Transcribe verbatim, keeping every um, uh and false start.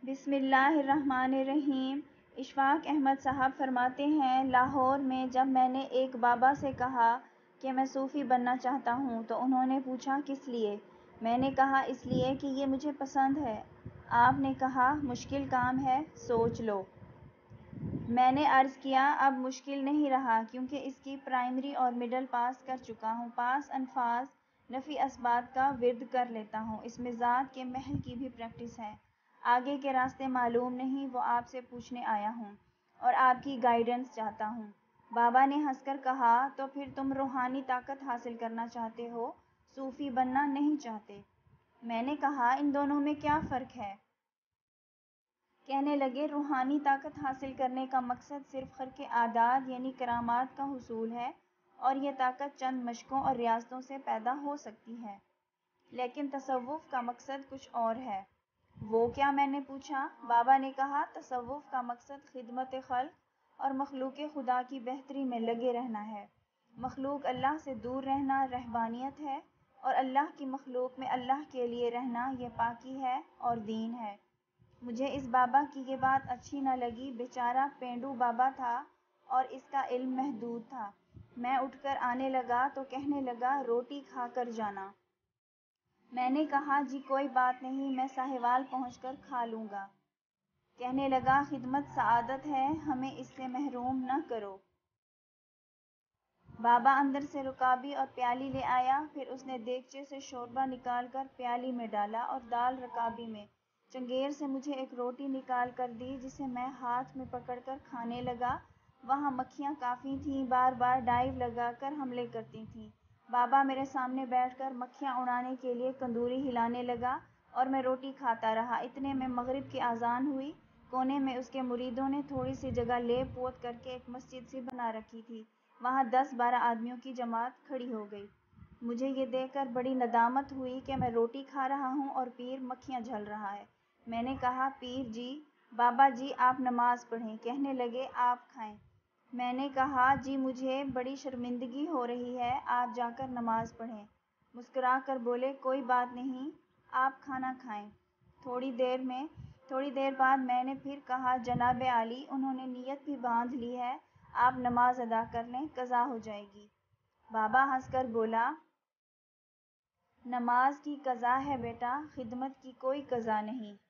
بسم اللہ الرحمن الرحیم۔ اشفاق احمد صاحب فرماتے ہیں، لاہور میں جب میں نے ایک بابا سے کہا کہ میں صوفی بننا چاہتا ہوں تو انہوں نے پوچھا کس لیے؟ میں نے کہا اس لیے کہ یہ مجھے پسند ہے۔ آپ نے کہا مشکل کام ہے، سوچ لو۔ میں نے عرض کیا اب مشکل نہیں رہا کیونکہ اس کی پرائمری اور مڈل پاس کر چکا ہوں۔ پاس الفاظ نفی اثبات کا ورد کر لیتا ہوں۔ اس میں ذات کے محل کی بھی پریکٹس ہے۔ آگے کے راستے معلوم نہیں، وہ آپ سے پوچھنے آیا ہوں اور آپ کی گائیڈنس چاہتا ہوں۔ بابا نے ہنس کر کہا تو پھر تم روحانی طاقت حاصل کرنا چاہتے ہو، صوفی بننا نہیں چاہتے۔ میں نے کہا ان دونوں میں کیا فرق ہے؟ کہنے لگے روحانی طاقت حاصل کرنے کا مقصد صرف خرق عادات یعنی کرامات کا حصول ہے اور یہ طاقت چند مشقوں اور ریاضتوں سے پیدا ہو سکتی ہے، لیکن تصوف کا مقصد کچھ اور ہے۔ وہ کیا؟ میں نے پوچھا۔ بابا نے کہا تصوف کا مقصد خدمت خلق اور مخلوق خدا کی بہتری میں لگے رہنا ہے۔ مخلوق اللہ سے دور رہنا رہبانیت ہے اور اللہ کی مخلوق میں اللہ کے لیے رہنا یہ پاکی ہے اور دین ہے۔ مجھے اس بابا کی یہ بات اچھی نہ لگی، بیچارہ پینڈو بابا تھا اور اس کا علم محدود تھا۔ میں اٹھ کر آنے لگا تو کہنے لگا روٹی کھا کر جانا۔ میں نے کہا جی کوئی بات نہیں، میں ساہیوال پہنچ کر کھا لوں گا۔ کہنے لگا خدمت سعادت ہے، ہمیں اس سے محروم نہ کرو۔ بابا اندر سے رکابی اور پیالی لے آیا، پھر اس نے دیگچے سے شوربہ نکال کر پیالی میں ڈالا اور دال رکابی میں۔ چنگیر سے مجھے ایک روٹی نکال کر دی جسے میں ہاتھ میں پکڑ کر کھانے لگا۔ وہاں مکھیاں کافی تھیں، بار بار ڈائیو لگا کر حملے کرتی تھیں۔ بابا میرے سامنے بیٹھ کر مکھیاں اڑانے کے لیے کندوری ہلانے لگا اور میں روٹی کھاتا رہا۔ اتنے میں مغرب کی اذان ہوئی۔ کونے میں اس کے مریدوں نے تھوڑی سی جگہ لیپ پوت کر کے ایک مسجد سی بنا رکھی تھی، وہاں دس بارہ آدمیوں کی جماعت کھڑی ہو گئی۔ مجھے یہ دیکھ کر بڑی ندامت ہوئی کہ میں روٹی کھا رہا ہوں اور پیر مکھیاں جھل رہا ہے۔ میں نے کہا پیر جی، بابا جی آپ نماز پڑھیں۔ کہنے لگے آپ کھائیں۔ میں نے کہا جی مجھے بڑی شرمندگی ہو رہی ہے، آپ جا کر نماز پڑھیں۔ مسکرا کر بولے کوئی بات نہیں، آپ کھانا کھائیں۔ تھوڑی دیر میں تھوڑی دیر بعد میں نے پھر کہا جناب عالی، انہوں نے نیت بھی باندھ لی ہے، آپ نماز ادا کر لیں، قضا ہو جائے گی۔ بابا ہنس کر بولا نماز کی قضا ہے بیٹا، خدمت کی کوئی قضا نہیں۔